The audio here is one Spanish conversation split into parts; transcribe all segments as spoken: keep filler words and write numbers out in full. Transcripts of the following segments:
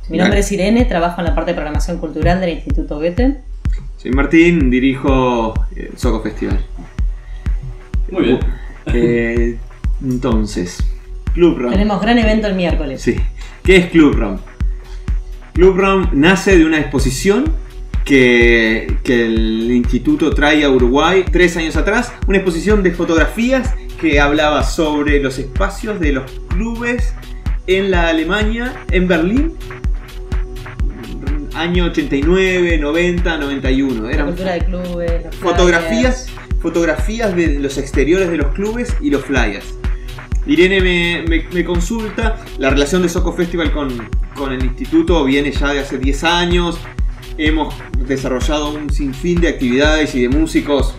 Mi nombre es Irene, trabajo en la parte de programación cultural del Instituto Goethe. Soy Martín, dirijo el Soco Festival. Muy bien. Eh, entonces, Club Rom. Tenemos gran evento el miércoles. Sí. ¿Qué es Club Rom? Club Rom nace de una exposición que, que el Instituto trae a Uruguay tres años atrás. Una exposición de fotografías que hablaba sobre los espacios de los clubes en la Alemania, en Berlín, año ochenta y nueve, noventa, noventa y uno. Eran la cultura de clubes, los fotografías, fotografías de los exteriores de los clubes y los flyers. Irene me, me, me consulta. La relación de Soco Festival con, con el instituto viene ya de hace diez años. Hemos desarrollado un sinfín de actividades y de músicos.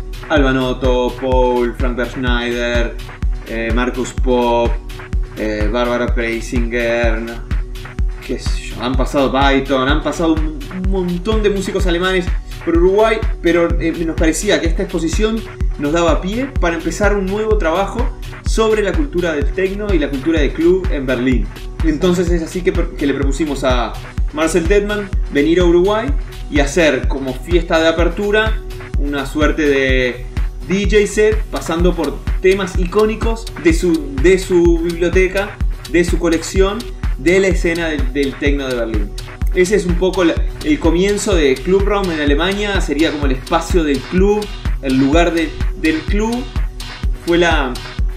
Albanoto, Paul, Frank Berschneider, eh, Marcus Pop, eh, Barbara Preisinger, ¿no? Qué sé yo, han pasado Python, han pasado un, un montón de músicos alemanes por Uruguay, pero eh, nos parecía que esta exposición nos daba pie para empezar un nuevo trabajo sobre la cultura del techno y la cultura de club en Berlín. Entonces es así que, que le propusimos a Marcel Dettmann venir a Uruguay y hacer como fiesta de apertura una suerte de D J set pasando por temas icónicos de su, de su biblioteca, de su colección, de la escena del, del techno de Berlín. Ese es un poco la, el comienzo de Club Rom en Alemania. Sería como el espacio del club, el lugar de, del club. Fue la,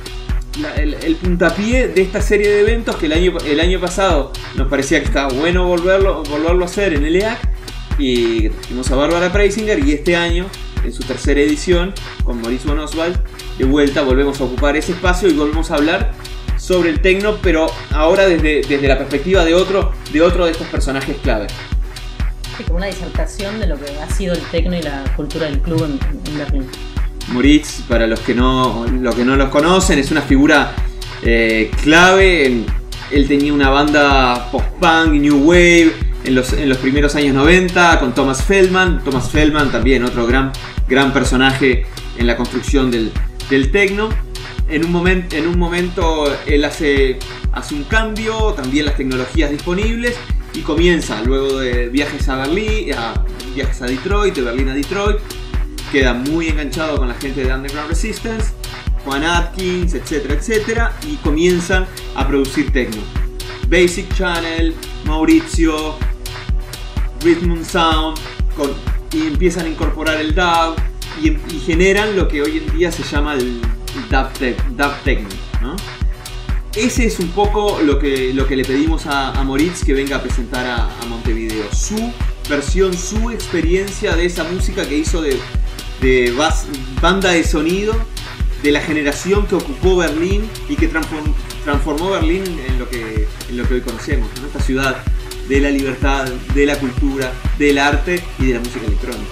la, el, el puntapié de esta serie de eventos que el año, el año pasado nos parecía que estaba bueno volverlo, volverlo a hacer en el E A C, y trajimos a Barbara Preisinger, y este año, en su tercera edición, con Maurice von Oswald, de vuelta volvemos a ocupar ese espacio y volvemos a hablar sobre el techno, pero ahora desde, desde la perspectiva de otro, de otro de estos personajes clave. Sí, como una disertación de lo que ha sido el techno y la cultura del club en, en Berlín. Moritz, para los que no, los que no los conocen, es una figura eh, clave. Él tenía una banda post-punk, new wave, en los, en los primeros años noventa, con Thomas Feldman. Thomas Feldman también otro gran, gran personaje en la construcción del, del techno. En un, moment, en un momento él hace, hace un cambio, también las tecnologías disponibles, y comienza luego de viajes a Berlín, a, viajes a Detroit, de Berlín a Detroit. Queda muy enganchado con la gente de Underground Resistance, Juan Atkins, etcétera, etcétera, y comienzan a producir techno. Basic Channel, Maurizio, Rhythm and Sound, con, y empiezan a incorporar el dub, y, y generan lo que hoy en día se llama el dub, te, dub techno, ¿no? Ese es un poco lo que, lo que le pedimos a, a Moritz que venga a presentar a, a Montevideo. Su versión, su experiencia de esa música que hizo de, de bas, banda de sonido, de la generación que ocupó Berlín y que transform, transformó Berlín en lo que, en lo que hoy conocemos, ¿no? Esta ciudad de la libertad, de la cultura, del arte y de la música electrónica.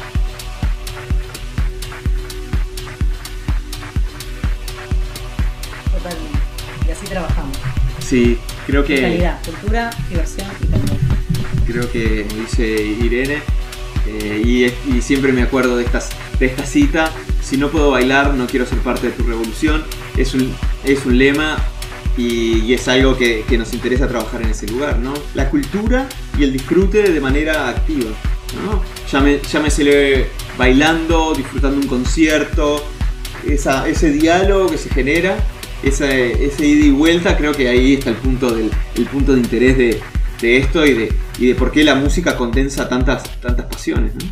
Totalmente. Y así trabajamos. Sí, creo que... Calidad, cultura, diversión y calidad. Creo que, como dice Irene, eh, y, y siempre me acuerdo de, estas, de esta cita: si no puedo bailar, no quiero ser parte de tu revolución. Es un, es un lema y, y es algo que, que nos interesa trabajar en ese lugar, ¿no? La cultura y el disfrute de manera activa, ¿no? Llame, llámesele bailando, disfrutando un concierto, esa, ese diálogo que se genera, esa, ese ida y vuelta. Creo que ahí está el punto, del, el punto de interés de, de esto y de, y de por qué la música condensa tantas, tantas pasiones, ¿no?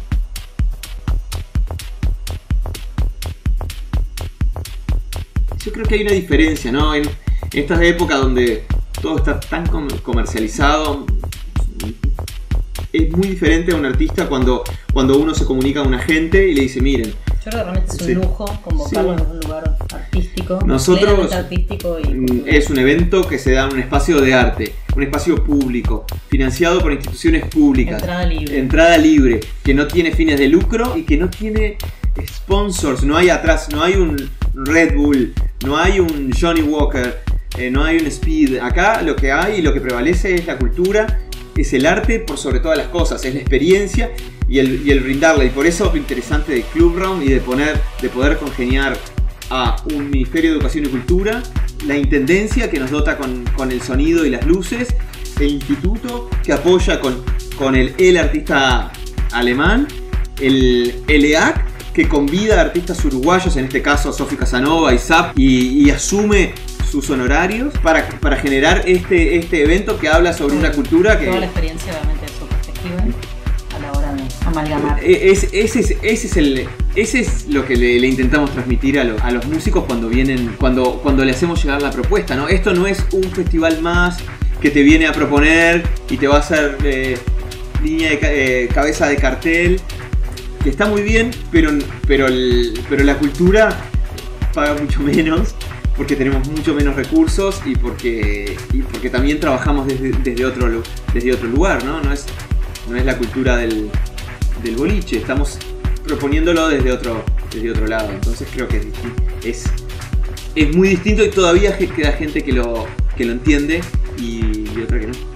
Yo creo que hay una diferencia, ¿no? En esta época donde todo está tan comercializado, es muy diferente a un artista cuando, cuando uno se comunica a un agente y le dice: miren, yo creo que realmente es un sí. lujo convocarlo Sí. en un lugar artístico. Nosotros artístico y es un evento que se da en un espacio de arte, un espacio público, financiado por instituciones públicas. Entrada libre. Entrada libre, que no tiene fines de lucro y que no tiene sponsors. No hay atrás, no hay un Red Bull, no hay un Johnny Walker, eh, no hay un Speed. Acá lo que hay y lo que prevalece es la cultura, es el arte por sobre todas las cosas, es la experiencia y el, y el brindarla. Y por eso lo interesante de Club Rom y de, poner, de poder congeniar a un Ministerio de Educación y Cultura, la Intendencia que nos dota con, con el sonido y las luces, el instituto que apoya con, con el, el artista alemán, el, el E A C que convida a artistas uruguayos, en este caso a Sofi Casanova y Zap, y, y asume sus honorarios para, para generar este, este evento que habla sobre una cultura que... Toda la experiencia obviamente es Soco Festival a la hora de amalgamar. Es, ese, es, ese, es el, ese es lo que le, le intentamos transmitir a, lo, a los músicos cuando vienen, cuando, cuando le hacemos llegar la propuesta, ¿no? Esto no es un festival más que te viene a proponer y te va a hacer eh, línea de eh, cabeza de cartel, que está muy bien, pero, pero, el, pero la cultura paga mucho menos, porque tenemos mucho menos recursos y porque, y porque también trabajamos desde, desde, otro, desde otro lugar, ¿no? No es, no es la cultura del, del boliche, estamos proponiéndolo desde otro, desde otro lado, entonces creo que es, es muy distinto y todavía queda gente que lo, que lo entiende y, y otra que no.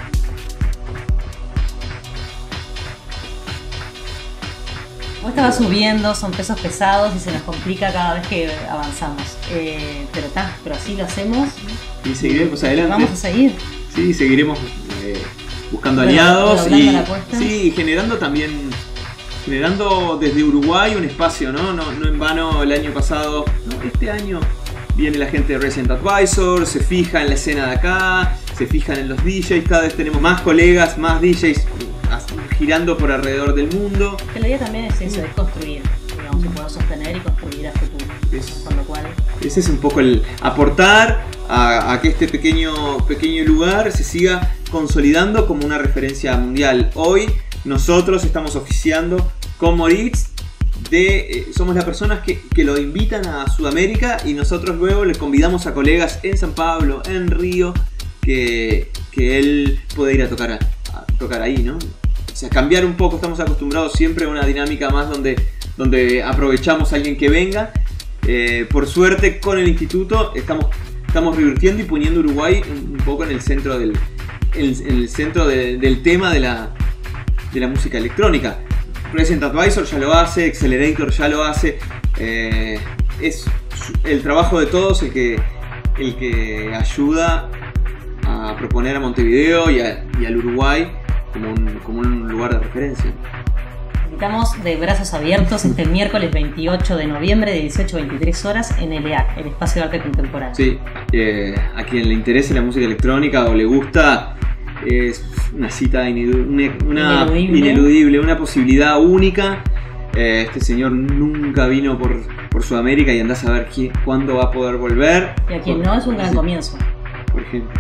Vos estabas subiendo, son pesos pesados y se nos complica cada vez que avanzamos. Eh, pero está, pero así lo hacemos. Y seguiremos adelante. Vamos a seguir. Sí, seguiremos eh, buscando Bueno, aliados y la apuesta. sí, generando también, generando desde Uruguay un espacio, ¿no? No, no en vano el año pasado, no, este año viene la gente de Resident Advisor, se fija en la escena de acá, se fijan en los D Js, cada vez tenemos más colegas, más D Js girando por alrededor del mundo. Que la idea también es eso, es construir, digamos, poder sostener y construir a futuro. Es, Con lo cual... Ese es un poco el aportar a, a que este pequeño, pequeño lugar se siga consolidando como una referencia mundial. Hoy nosotros estamos oficiando con Moritz, de, eh, somos las personas que, que lo invitan a Sudamérica y nosotros luego le convidamos a colegas en San Pablo, en Río, que, que él puede ir a tocar, a, a tocar ahí, ¿no? O sea, cambiar un poco, estamos acostumbrados siempre a una dinámica más donde, donde aprovechamos a alguien que venga. Eh, por suerte con el instituto estamos, estamos revirtiendo y poniendo Uruguay un, un poco en el centro del, en, en el centro de, del tema de la, de la música electrónica. Resident Advisor ya lo hace, Accelerator ya lo hace. Eh, es el trabajo de todos el que, el que ayuda a proponer a Montevideo y, a, y al Uruguay como un, como un lugar de referencia. Invitamos de brazos abiertos este miércoles veintiocho de noviembre de dieciocho a veintitrés horas en el E A C, el Espacio de Arte Contemporáneo. Sí, eh, a quien le interese la música electrónica o le gusta, es una cita inedu- una, una ineludible. ineludible, una posibilidad única. Eh, este señor nunca vino por, por Sudamérica y andás a ver quién, cuándo va a poder volver. Y a quien no, es un gran Sí. comienzo. Por ejemplo.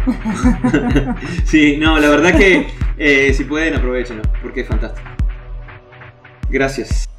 Sí, no, la verdad que eh, si pueden aprovechenlo, porque es fantástico. Gracias.